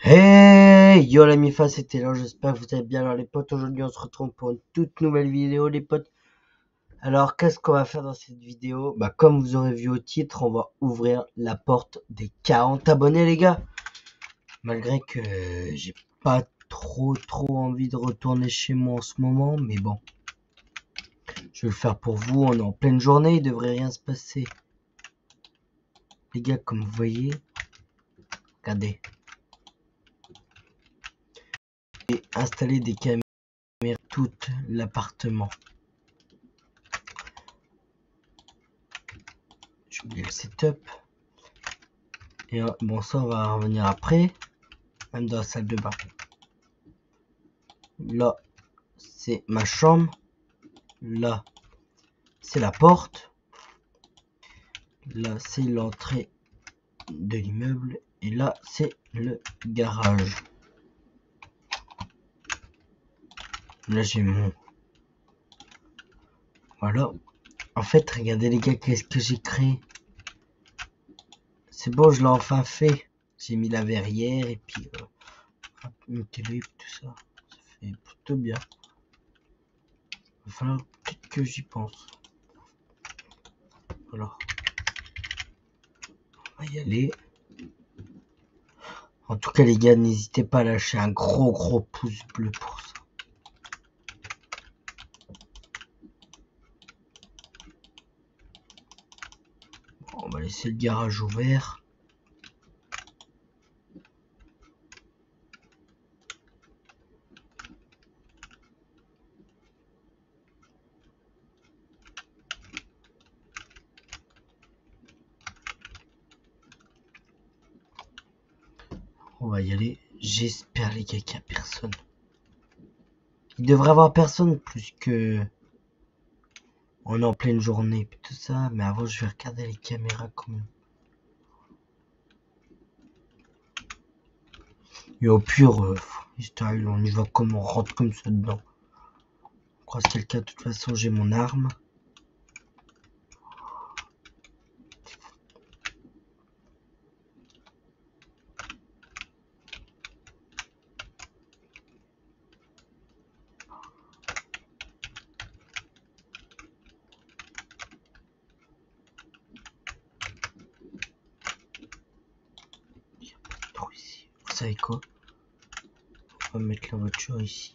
Hey yo la MIFA, c'était là, j'espère que vous allez bien. Alors les potes, aujourd'hui on se retrouve pour une toute nouvelle vidéo les potes. Alors qu'est-ce qu'on va faire dans cette vidéo? Bah comme vous aurez vu au titre, on va ouvrir la porte des 40 abonnés les gars. Malgré que j'ai pas trop envie de retourner chez moi en ce moment, mais bon. Je vais le faire pour vous, on est en pleine journée, il devrait rien se passer. Les gars, comme vous voyez, regardez. J'ai installé des caméras tout l'appartement. J'ai oublié le setup. Et bon, ça, on va revenir après. Même dans la salle de bain. Là, c'est ma chambre. Là, c'est la porte. Là, c'est l'entrée de l'immeuble. Et là, c'est le garage. Là, j'ai mon... Voilà. En fait, regardez les gars, qu'est-ce que j'ai créé. C'est bon, je l'ai enfin fait. J'ai mis la verrière et puis une télé, tout ça. Ça fait plutôt bien. Il va falloir peut-être que j'y pense. Alors, on va y aller. En tout cas, les gars, n'hésitez pas à lâcher un gros pouce bleu pour ça. Bon, on va laisser le garage ouvert. On va y aller. J'espère, les gars, qu'il n'y a personne. Il devrait y avoir personne plus que... On est en pleine journée et tout ça. Mais avant, je vais regarder les caméras quand même. Et au pire, on y va comme on rentre comme ça dedans. On croise quelqu'un, de toute façon, j'ai mon arme. Il n'y a pas de trou ici. Vous savez quoi? On va mettre la voiture ici.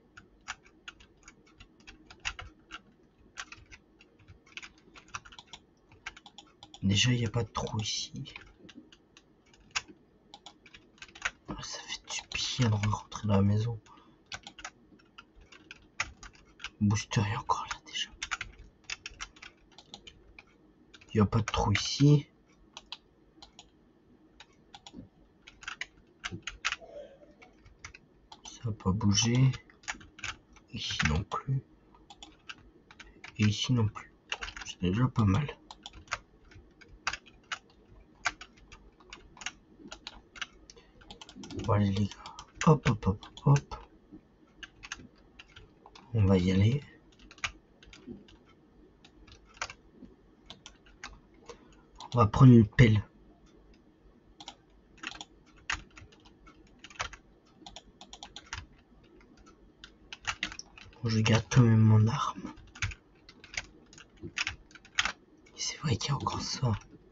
Déjà, il n'y a pas de trou ici. Ça fait du bien de rentrer dans la maison. Booster est encore là déjà. Il n'y a pas de trou ici. Ça va pas bouger. Ici non plus. Et ici non plus. C'est déjà pas mal. Bon allez les gars. Hop. On va y aller. On va prendre une pelle. Je garde quand même mon arme. C'est vrai qu'il y a encore ça.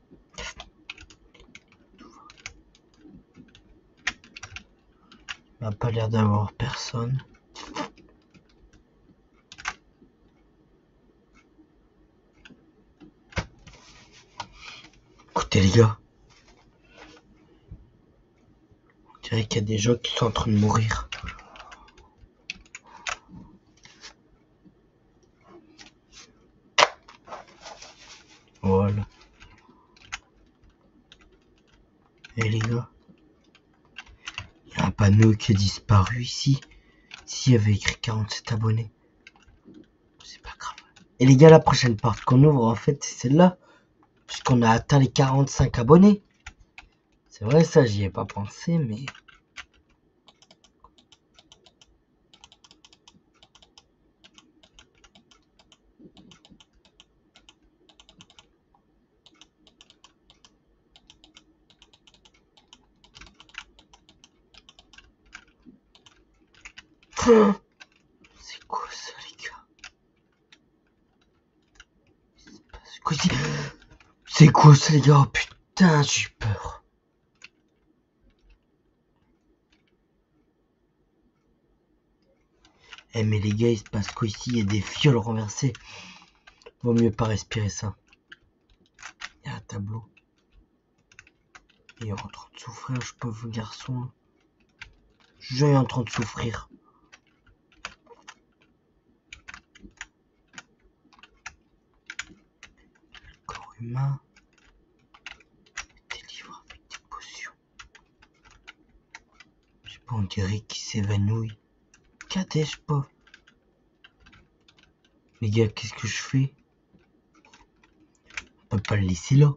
Il n'a pas l'air d'avoir personne. Écoutez les gars. On dirait qu'il y a des gens qui sont en train de mourir. Voilà. Et les gars. Il y a un panneau qui a disparu ici. Ici, il y avait écrit 47 abonnés. C'est pas grave. Et les gars, la prochaine porte qu'on ouvre, en fait, c'est celle-là. Puisqu'on a atteint les 45 abonnés. C'est vrai, ça, j'y ai pas pensé, mais... C'est quoi ça, les gars? C'est quoi ça? C'est quoi ça, les gars? Oh putain, j'ai eu peur. Eh mais les gars, il se passe quoi ici? Il y a des fioles renversées. Vaut mieux pas respirer ça. Il y a un tableau. Il est en train de souffrir, je pauvre garçon. Je suis en train de souffrir. Corps humain. Des livres avec des potions. Je sais pas, on dirait qu'il s'évanouit. Qu'est-ce pas? Les gars, qu'est-ce que je fais? On peut pas le laisser là.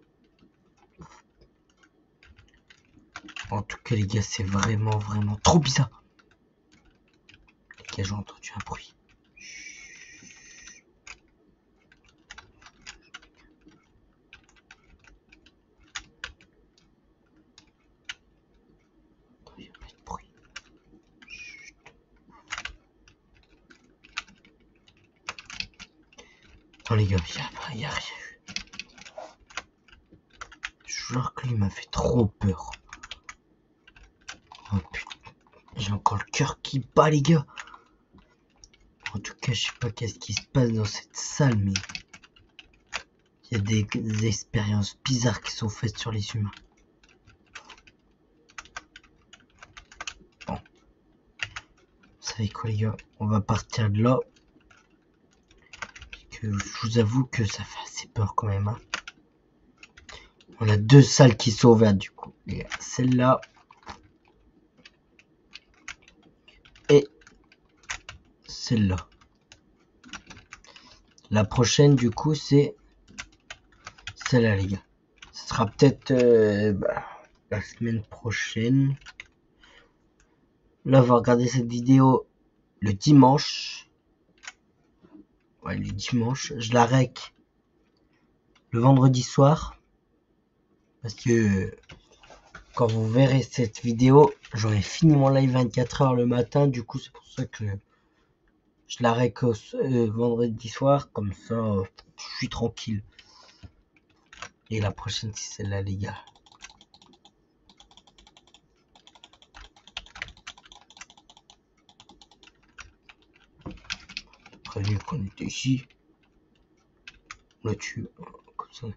En tout cas, les gars, c'est vraiment trop bizarre. Les gars, j'ai entendu un bruit. Il n'y a pas de bruit. Non, les gars, il y a rien eu. Je jure que lui m'a fait trop peur. Oh putain, j'ai encore le cœur qui bat, les gars. En tout cas, je sais pas qu'est-ce qui se passe dans cette salle, mais il y a des expériences bizarres qui sont faites sur les humains. Bon, vous savez quoi, les gars, on va partir de là. Que je vous avoue que ça fait assez peur quand même. Hein. On a deux salles qui sont ouvertes du coup. Celle-là et celle-là. La prochaine du coup c'est celle-là, les gars. Ce sera peut-être la semaine prochaine. Là, on va regarder cette vidéo le dimanche. Ouais, le dimanche. Je la rec le vendredi soir. Parce que quand vous verrez cette vidéo, j'aurai fini mon live 24 h le matin. Du coup, c'est pour ça que je la rec vendredi soir. Comme ça, je suis tranquille. Et la prochaine, c'est celle-là, les gars. Prévu qu'on était ici. Là-dessus. Comme ça.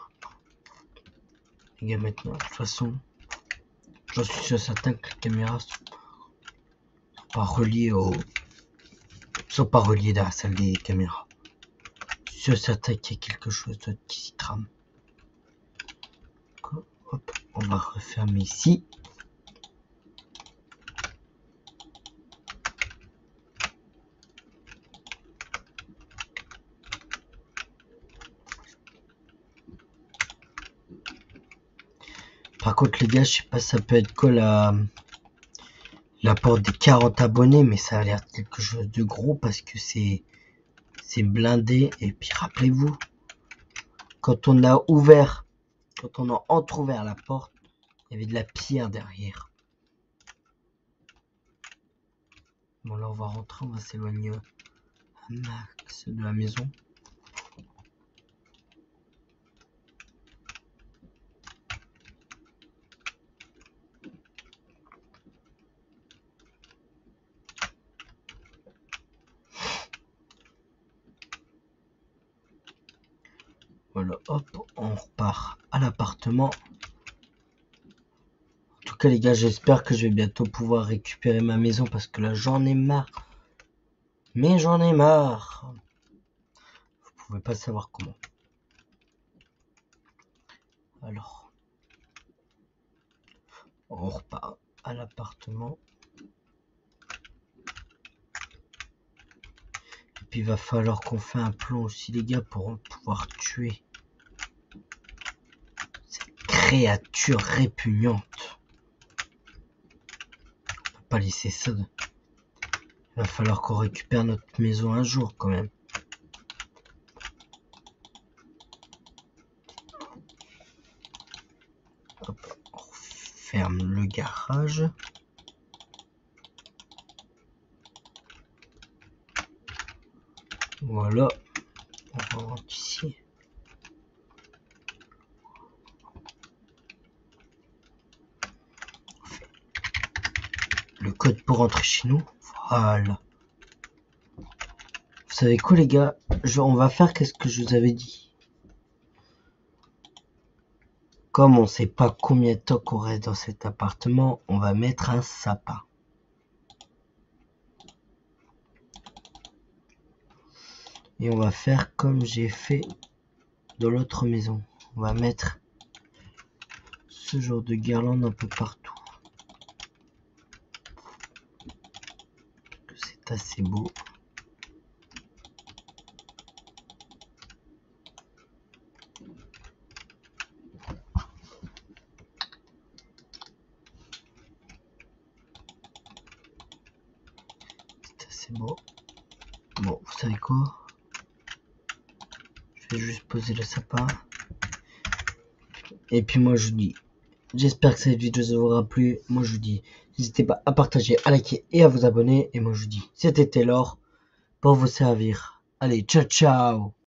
Les gars, maintenant, de toute façon, j'en suis sûr certain que les caméras sont pas reliées dans la salle des caméras. Je suis sûr certain qu'il y a quelque chose d'autre qui s'y trame. Hop, on va refermer ici. Par contre, les gars, je sais pas, ça peut être quoi la porte des 40 abonnés, mais ça a l'air quelque chose de gros parce que c'est blindé. Et puis rappelez-vous, quand on a entrouvert la porte, il y avait de la pierre derrière. Bon, là on va rentrer, on va s'éloigner un max de la maison. Voilà, hop, on repart à l'appartement. En tout cas, les gars, j'espère que je vais bientôt pouvoir récupérer ma maison parce que là, j'en ai marre. Mais j'en ai marre. Vous pouvez pas savoir comment. Alors, on repart à l'appartement. Et puis, il va falloir qu'on fasse un plan aussi, les gars, pour pouvoir tuer cette créature répugnante. On peut pas laisser ça. Il va falloir qu'on récupère notre maison un jour, quand même. Hop, on ferme le garage. Voilà. On va rentrer ici. Le code pour rentrer chez nous. Voilà. Vous savez quoi les gars, on va faire qu'est-ce que je vous avais dit. Comme on sait pas combien de temps qu'on reste dans cet appartement, on va mettre un sapin. Et on va faire comme j'ai fait dans l'autre maison. On va mettre ce genre de guirlande un peu partout. C'est assez beau. C'est assez beau. Bon, vous savez quoi? Je vais juste poser le sapin. Et puis moi je vous dis, j'espère que cette vidéo vous aura plu. Moi je vous dis, n'hésitez pas à partager, à liker et à vous abonner. Et moi je vous dis, c'était Taylor pour vous servir. Allez, ciao ciao!